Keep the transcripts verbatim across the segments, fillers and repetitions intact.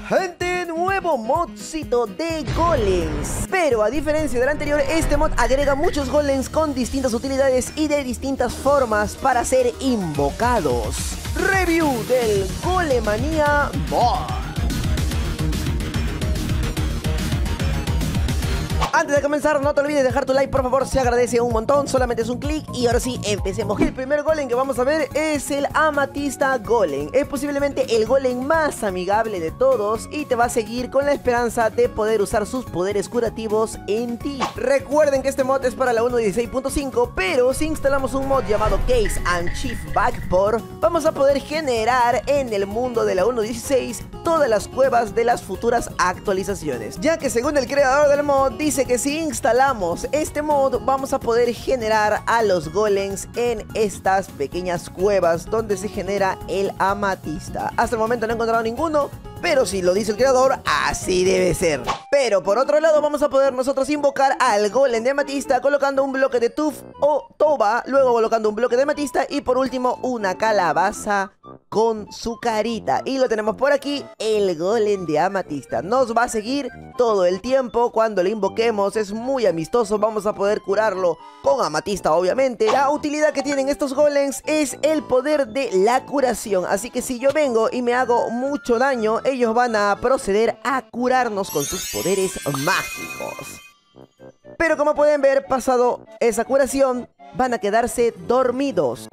Gente, nuevo modcito de golems. Pero a diferencia del anterior, este mod agrega muchos golems con distintas utilidades y de distintas formas para ser invocados. Review del Golemania Mod. Antes de comenzar, no te olvides de dejar tu like, por favor, se agradece un montón, solamente es un clic. Y ahora sí, empecemos. El primer golem que vamos a ver es el Amatista Golem. Es posiblemente el golem más amigable de todos y te va a seguir con la esperanza de poder usar sus poderes curativos en ti. Recuerden que este mod es para la uno punto dieciséis punto cinco, pero si instalamos un mod llamado Case and Chief Backport, vamos a poder generar en el mundo de la uno punto dieciséis todas las cuevas de las futuras actualizaciones, ya que según el creador del mod dice que si instalamos este mod vamos a poder generar a los golems en estas pequeñas cuevas donde se genera el amatista. Hasta el momento no he encontrado ninguno, pero si lo dice el creador, así debe ser. Pero por otro lado vamos a poder nosotros invocar al golem de amatista colocando un bloque de tuf o toba, luego colocando un bloque de amatista y por último una calabaza con su carita. Y lo tenemos por aquí, el golem de amatista. Nos va a seguir todo el tiempo cuando lo invoquemos, es muy amistoso, vamos a poder curarlo con amatista obviamente. La utilidad que tienen estos golems es el poder de la curación, así que si yo vengo y me hago mucho daño, ellos van a proceder a curarnos con sus poderes mágicos. Pero como pueden ver, pasado esa curación, van a quedarse dormidos.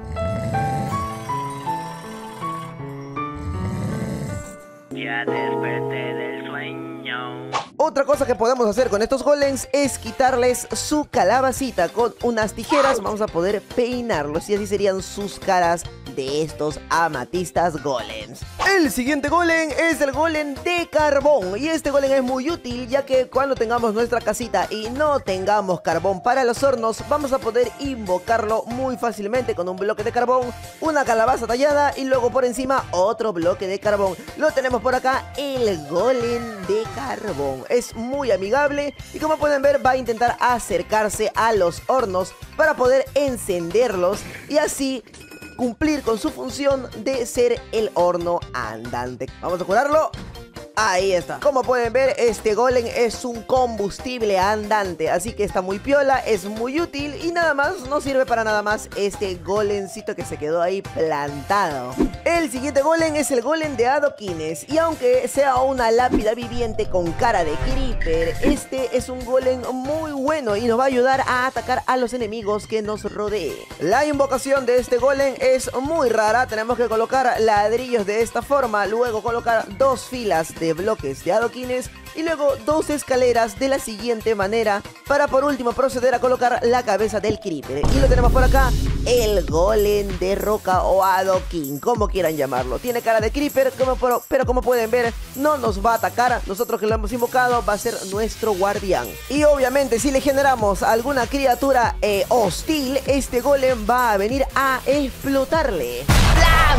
Ya desperté del sueño. Otra cosa que podemos hacer con estos golems es quitarles su calabacita. Con unas tijeras vamos a poder peinarlos y así serían sus caras de estos amatistas golems. El siguiente golem es el golem de carbón. Y este golem es muy útil, ya que cuando tengamos nuestra casita y no tengamos carbón para los hornos, vamos a poder invocarlo muy fácilmente con un bloque de carbón, una calabaza tallada y luego por encima otro bloque de carbón. Lo tenemos por acá, el golem de carbón. Es muy amigable y como pueden ver va a intentar acercarse a los hornos para poder encenderlos y así cumplir con su función de ser el horno andante. Vamos a curarlo. Ahí está. Como pueden ver, este golem es un combustible andante, así que está muy piola, es muy útil y nada más, no sirve para nada más este golemcito que se quedó ahí plantado. El siguiente golem es el golem de adoquines y aunque sea una lápida viviente con cara de creeper, este es un golem muy bueno y nos va a ayudar a atacar a los enemigos que nos rodeen. La invocación de este golem es muy rara, tenemos que colocar ladrillos de esta forma, luego colocar dos filas de de bloques de adoquines y luego dos escaleras de la siguiente manera para por último proceder a colocar la cabeza del creeper. Y lo tenemos por acá, el golem de roca o adoquín, como quieran llamarlo. Tiene cara de creeper, como pero, pero como pueden ver no nos va a atacar. Nosotros que lo hemos invocado va a ser nuestro guardián. Y obviamente si le generamos alguna criatura eh, hostil, este golem va a venir a explotarle. ¡Blam!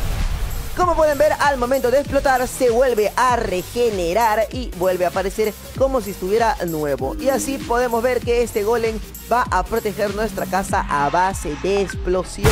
Como pueden ver, al momento de explotar se vuelve a regenerar y vuelve a aparecer como si estuviera nuevo. Y así podemos ver que este golem va a proteger nuestra casa a base de explosiones.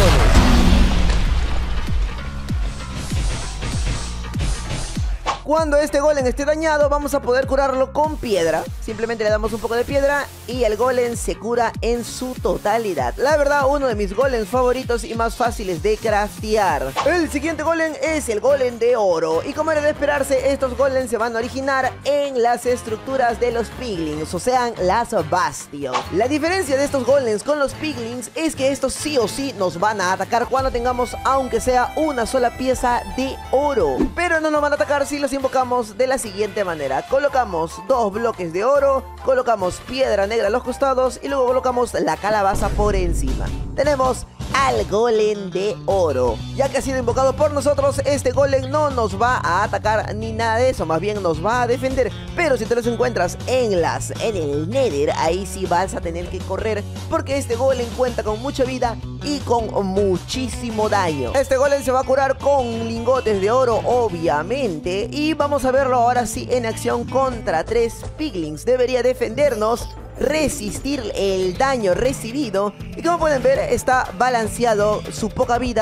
Cuando este golem esté dañado vamos a poder curarlo con piedra. Simplemente le damos un poco de piedra y el golem se cura en su totalidad. La verdad, uno de mis golems favoritos y más fáciles de craftear. El siguiente golem es el golem de oro. Y como era de esperarse, estos golems se van a originar en las estructuras de los piglins, o sea, las bastions. La diferencia de estos golems con los piglins es que estos sí o sí nos van a atacar cuando tengamos aunque sea una sola pieza de oro. Pero no nos van a atacar si los invocamos de la siguiente manera. Colocamos dos bloques de oro, colocamos piedra negra a los costados y luego colocamos la calabaza por encima. Tenemos al golem de oro. Ya que ha sido invocado por nosotros, este golem no nos va a atacar ni nada de eso, más bien nos va a defender. Pero si te los encuentras en las en el Nether, ahí sí vas a tener que correr, porque este golem cuenta con mucha vida y con muchísimo daño. Este golem se va a curar con lingotes de oro, obviamente, y vamos a verlo ahora sí en acción contra tres piglins. Debería defendernos, resistir el daño recibido y como pueden ver está balanceado su poca vida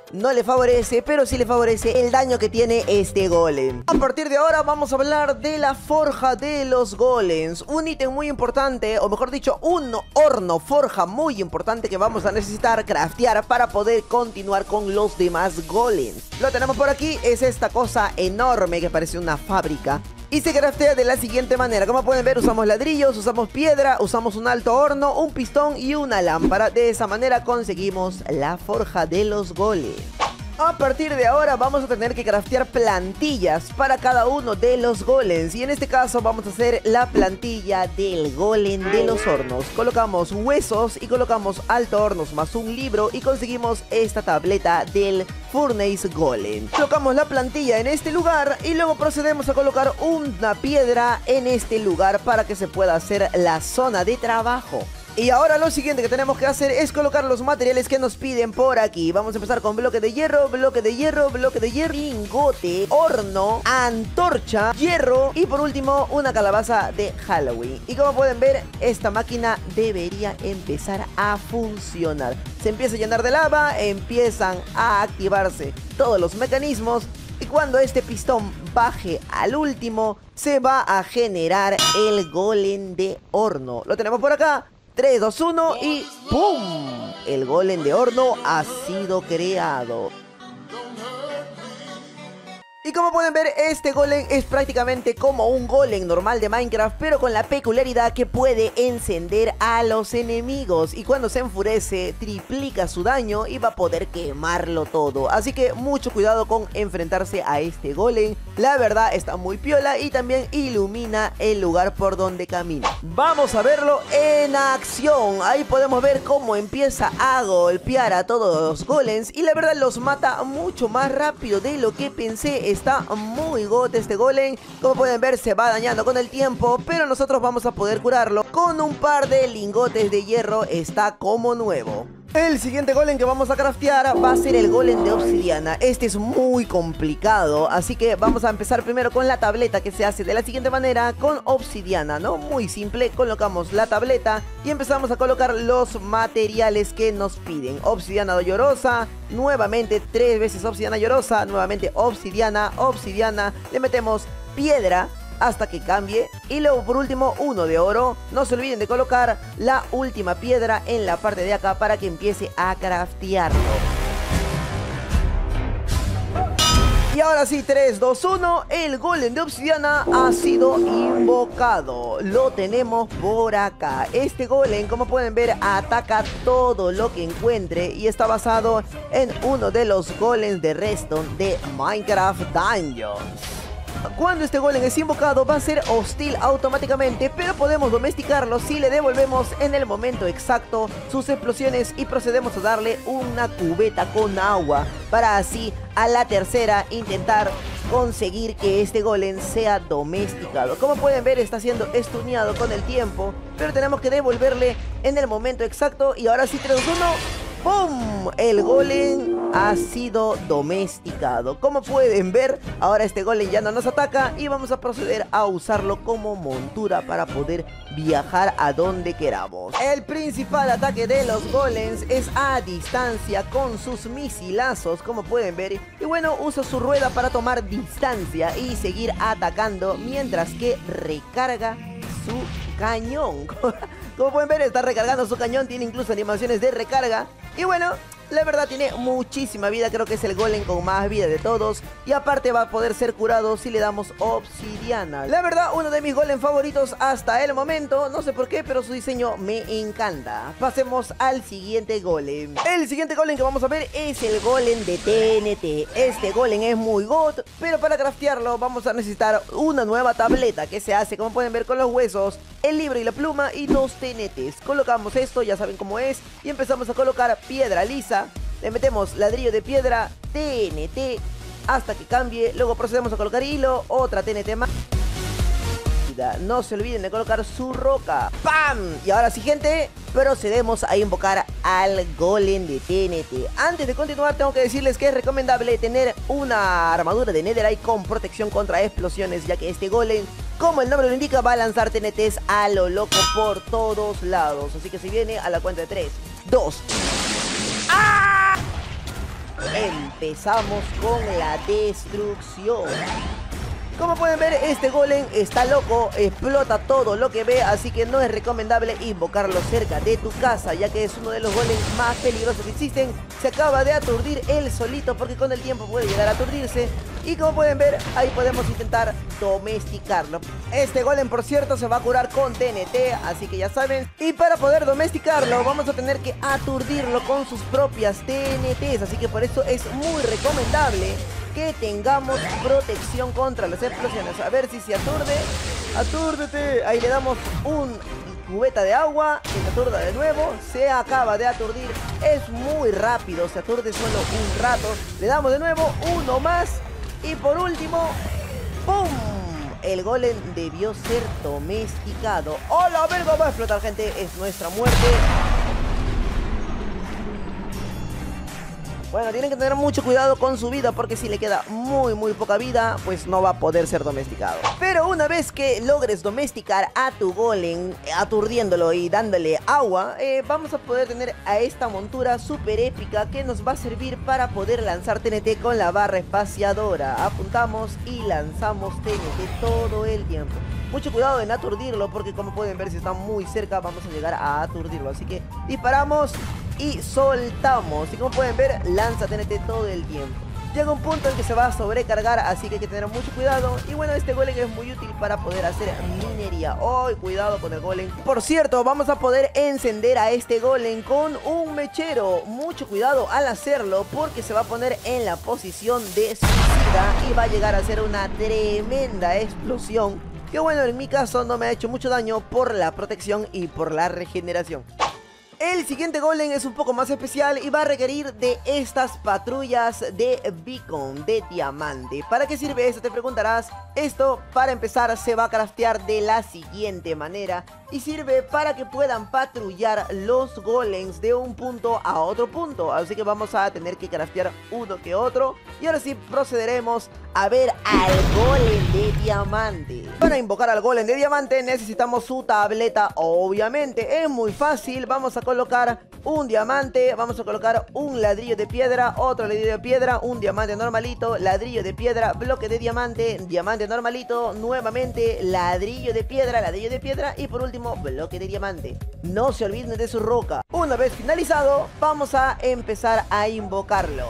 no le favorece, pero sí le favorece el daño que tiene este golem. A partir de ahora vamos a hablar de la forja de los golems, un ítem muy importante, o mejor dicho, un horno forja muy importante que vamos a necesitar craftear para poder continuar con los demás golems. Lo tenemos por aquí, es esta cosa enorme que parece una fábrica. Y se craftea de la siguiente manera. Como pueden ver, usamos ladrillos, usamos piedra, usamos un alto horno, un pistón y una lámpara. De esa manera conseguimos la forja de los golems. A partir de ahora vamos a tener que craftear plantillas para cada uno de los golems. Y en este caso vamos a hacer la plantilla del golem de los hornos. Colocamos huesos y colocamos alto hornos más un libro y conseguimos esta tableta del Furnace Golem. Colocamos la plantilla en este lugar y luego procedemos a colocar una piedra en este lugar para que se pueda hacer la zona de trabajo. Y ahora lo siguiente que tenemos que hacer es colocar los materiales que nos piden por aquí. Vamos a empezar con bloque de hierro, bloque de hierro, bloque de hierro, lingote, horno, antorcha, hierro y por último una calabaza de Halloween. Y como pueden ver, esta máquina debería empezar a funcionar. Se empieza a llenar de lava, empiezan a activarse todos los mecanismos. Y cuando este pistón baje al último, se va a generar el golem de horno. Lo tenemos por acá. tres, dos, uno y ¡pum! El golem de horno ha sido creado. Y como pueden ver, este golem es prácticamente como un golem normal de Minecraft, pero con la peculiaridad que puede encender a los enemigos. Y cuando se enfurece, triplica su daño y va a poder quemarlo todo. Así que mucho cuidado con enfrentarse a este golem. La verdad está muy piola y también ilumina el lugar por donde camina. Vamos a verlo en acción. Ahí podemos ver cómo empieza a golpear a todos los golems. Y la verdad los mata mucho más rápido de lo que pensé. Está muy got este golem. Como pueden ver, se va dañando con el tiempo, pero nosotros vamos a poder curarlo con un par de lingotes de hierro. Está como nuevo. El siguiente golem que vamos a craftear va a ser el golem de obsidiana. Este es muy complicado, así que vamos a empezar primero con la tableta, que se hace de la siguiente manera con obsidiana, ¿no? Muy simple, colocamos la tableta y empezamos a colocar los materiales que nos piden. Obsidiana llorosa, nuevamente tres veces obsidiana llorosa, nuevamente obsidiana, obsidiana, le metemos piedra hasta que cambie y luego por último uno de oro. No se olviden de colocar la última piedra en la parte de acá para que empiece a craftearlo. Y ahora sí, tres, dos, uno, el golem de obsidiana ha sido invocado. Lo tenemos por acá. Este golem, como pueden ver, ataca todo lo que encuentre y está basado en uno de los golems de redstone de Minecraft Dungeons. Cuando este golem es invocado va a ser hostil automáticamente, pero podemos domesticarlo si le devolvemos en el momento exacto sus explosiones y procedemos a darle una cubeta con agua para así a la tercera intentar conseguir que este golem sea domesticado. Como pueden ver, está siendo estuneado con el tiempo, pero tenemos que devolverle en el momento exacto. Y ahora sí, tres, dos, uno, ¡pum! El golem ha sido domesticado. Como pueden ver, ahora este golem ya no nos ataca y vamos a proceder a usarlo como montura para poder viajar a donde queramos. El principal ataque de los golems es a distancia con sus misilazos, como pueden ver. Y bueno, usa su rueda para tomar distancia y seguir atacando mientras que recarga su cañón. Como pueden ver, está recargando su cañón, tiene incluso animaciones de recarga. Y bueno, la verdad tiene muchísima vida, creo que es el golem con más vida de todos. Y aparte va a poder ser curado si le damos obsidiana. La verdad, uno de mis golems favoritos hasta el momento. No sé por qué, pero su diseño me encanta. Pasemos al siguiente golem. El siguiente golem que vamos a ver es el golem de T N T. Este golem es muy god, pero para craftearlo vamos a necesitar una nueva tableta que se hace, como pueden ver, con los huesos, el libro y la pluma y dos T N Ts. Colocamos esto, ya saben cómo es, y empezamos a colocar piedra lisa. Le metemos ladrillo de piedra, T N T, hasta que cambie. Luego procedemos a colocar hilo, otra T N T más. No se olviden de colocar su roca. ¡Pam! Y ahora sí, gente, procedemos a invocar al golem de T N T. Antes de continuar, tengo que decirles que es recomendable tener una armadura de Netherite con protección contra explosiones, ya que este golem, como el nombre lo indica, va a lanzar T N Ts a lo loco por todos lados. Así que se viene a la cuenta de tres, dos. ¡Ah! empezamos con la destrucción. Como pueden ver, este golem está loco, explota todo lo que ve, así que no es recomendable invocarlo cerca de tu casa, ya que es uno de los golems más peligrosos que existen. Se acaba de aturdir él solito porque con el tiempo puede llegar a aturdirse. Y como pueden ver, ahí podemos intentar domesticarlo. Este golem, por cierto, se va a curar con T N T, así que ya saben. Y para poder domesticarlo, vamos a tener que aturdirlo con sus propias T N Ts, así que por eso es muy recomendable que tengamos protección contra las explosiones. A ver si se aturde. Atúrdete. Ahí le damos un cubeta de agua, que se aturda de nuevo. Se acaba de aturdir. Es muy rápido, se aturde solo un rato. Le damos de nuevo uno más. Y por último, ¡pum! El golem debió ser domesticado. ¡Oh, la verga! Va a explotar, gente. Es nuestra muerte. Bueno, tienen que tener mucho cuidado con su vida, porque si le queda muy muy poca vida, pues no va a poder ser domesticado. Pero una vez que logres domesticar a tu golem, aturdiéndolo y dándole agua, eh, vamos a poder tener a esta montura super épica que nos va a servir para poder lanzar T N T con la barra espaciadora. Apuntamos y lanzamos T N T todo el tiempo. Mucho cuidado en aturdirlo, porque como pueden ver, si está muy cerca vamos a llegar a aturdirlo. Así que disparamos y soltamos. Y como pueden ver, lanza T N T todo el tiempo. Llega un punto en que se va a sobrecargar, así que hay que tener mucho cuidado. Y bueno, este golem es muy útil para poder hacer minería. ¡Oh, cuidado con el golem! Por cierto, vamos a poder encender a este golem con un mechero. Mucho cuidado al hacerlo, porque se va a poner en la posición de suicida y va a llegar a ser una tremenda explosión, que bueno, en mi caso no me ha hecho mucho daño por la protección y por la regeneración. El siguiente golem es un poco más especial y va a requerir de estas patrullas de beacon de diamante. ¿Para qué sirve esto? Te preguntarás. Esto, para empezar, se va a craftear de la siguiente manera y sirve para que puedan patrullar los golems de un punto a otro punto. Así que vamos a tener que craftear uno que otro. Y ahora sí procederemos a ver al golem de diamante. Para invocar al golem de diamante necesitamos su tableta, obviamente. Es muy fácil. Vamos a colocar un diamante, vamos a colocar un ladrillo de piedra, otro ladrillo de piedra, un diamante normalito, ladrillo de piedra, bloque de diamante, diamante normalito, nuevamente ladrillo de piedra, ladrillo de piedra y por último bloque de diamante. No se olviden de su roca. Una vez finalizado, vamos a empezar a invocarlo.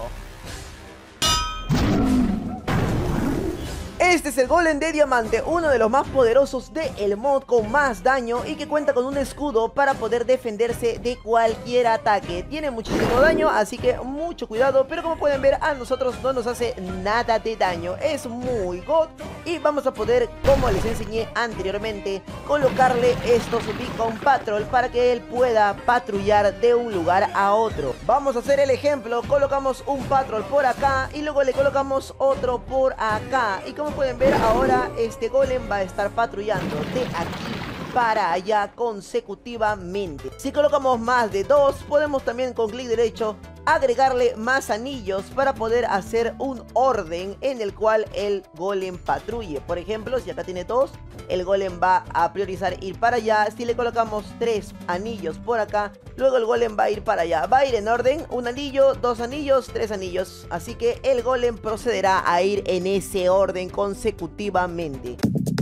Este es el golem de diamante, uno de los más poderosos del mod, con más daño y que cuenta con un escudo para poder defenderse de cualquier ataque. Tiene muchísimo daño, así que mucho cuidado, pero como pueden ver, a nosotros no nos hace nada de daño. Es muy god y vamos a poder, como les enseñé anteriormente, colocarle estos beacon patrol para que él pueda patrullar de un lugar a otro. Vamos a hacer el ejemplo. Colocamos un patrol por acá y luego le colocamos otro por acá, y como pueden ver, ahora este golem va a estar patrullando de aquí para allá consecutivamente. Si colocamos más de dos, podemos también con clic derecho agregarle más anillos para poder hacer un orden en el cual el golem patrulle. Por ejemplo, si acá tiene dos, el golem va a priorizar ir para allá. Si le colocamos tres anillos por acá, luego el golem va a ir para allá. Va a ir en orden: un anillo, dos anillos, tres anillos. Así que el golem procederá a ir en ese orden consecutivamente.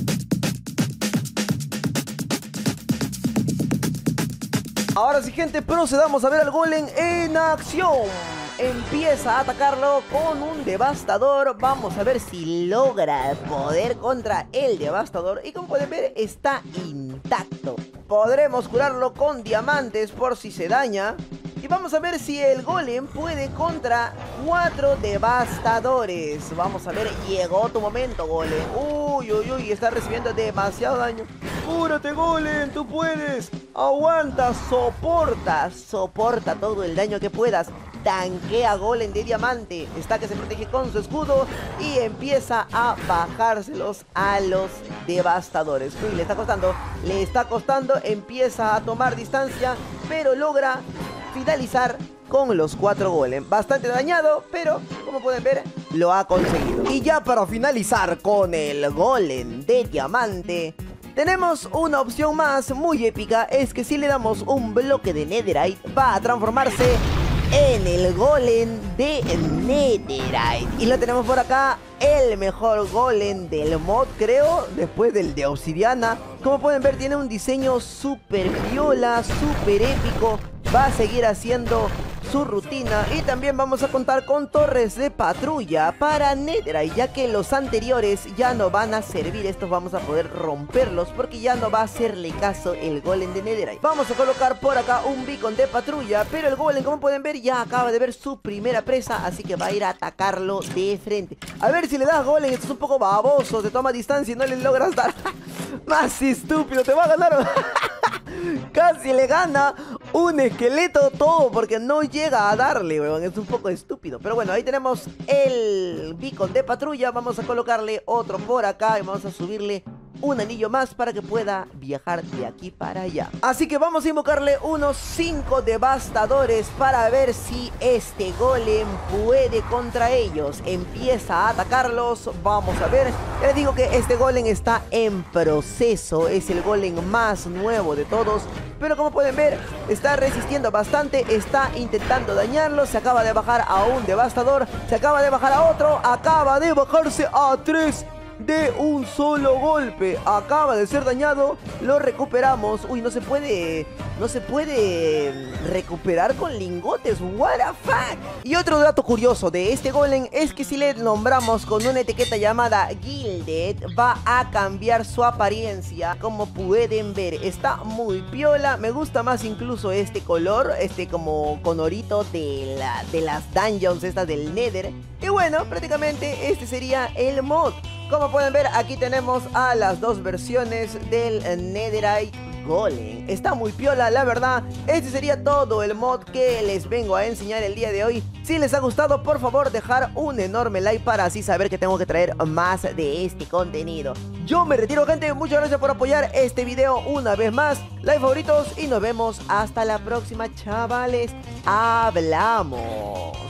Ahora sí, gente, procedamos a ver al golem en acción. Empieza a atacarlo con un devastador. Vamos a ver si logra poder contra el devastador. Y como pueden ver, está intacto. Podremos curarlo con diamantes por si se daña. Y vamos a ver si el golem puede contra cuatro devastadores. Vamos a ver, llegó tu momento, golem. Uy, uy, uy, está recibiendo demasiado daño. ¡Cúrate, golem! ¡Tú puedes! ¡Aguanta! ¡Soporta! Soporta todo el daño que puedas. Tanquea golem de diamante. Está que se protege con su escudo y empieza a bajárselos a los devastadores. Uy, le está costando. Le está costando. Empieza a tomar distancia, pero logra finalizar con los cuatro golem. Bastante dañado, pero como pueden ver, lo ha conseguido. Y ya para finalizar con el golem de diamante, tenemos una opción más muy épica. Es que si le damos un bloque de netherite, va a transformarse en el golem de Netherite. Y lo tenemos por acá, el mejor golem del mod, creo, después del de obsidiana. Como pueden ver, tiene un diseño súper viola, súper épico. Va a seguir haciendo su rutina y también vamos a contar con torres de patrulla para Netherite, ya que los anteriores ya no van a servir. Estos vamos a poder romperlos porque ya no va a hacerle caso el golem de Netherite. Vamos a colocar por acá un beacon de patrulla, pero el golem, como pueden ver, ya acaba de ver su primera presa, así que va a ir a atacarlo de frente. A ver si le das, golem. Esto es un poco baboso, te toma distancia y no le logras dar. Más estúpido, te va a ganar. Casi le gana un esqueleto todo porque no llega a darle, weón. Es un poco estúpido. Pero bueno, ahí tenemos el beacon de patrulla. Vamos a colocarle otro por acá y vamos a subirle un anillo más para que pueda viajar de aquí para allá. Así que vamos a invocarle unos cinco devastadores para ver si este golem puede contra ellos. Empieza a atacarlos. Vamos a ver. Les digo que este golem está en proceso. Es el golem más nuevo de todos, pero como pueden ver, está resistiendo bastante. Está intentando dañarlo. Se acaba de bajar a un devastador. Se acaba de bajar a otro. Acaba de bajarse a tres de un solo golpe. Acaba de ser dañado. Lo recuperamos. Uy, no se puede No se puede recuperar con lingotes. What the fuck. Y otro dato curioso de este golem es que si le nombramos con una etiqueta llamada Gilded, va a cambiar su apariencia. Como pueden ver, está muy piola. Me gusta más incluso este color, este como colorito de, la, de las dungeons estas del Nether. Y bueno, prácticamente este sería el mod. Como pueden ver, aquí tenemos a las dos versiones del Netherite Golem. Está muy piola, la verdad. Este sería todo el mod que les vengo a enseñar el día de hoy. Si les ha gustado, por favor, dejar un enorme like para así saber que tengo que traer más de este contenido. Yo me retiro, gente. Muchas gracias por apoyar este video una vez más. Like, favoritos y nos vemos hasta la próxima, chavales. Hablamos.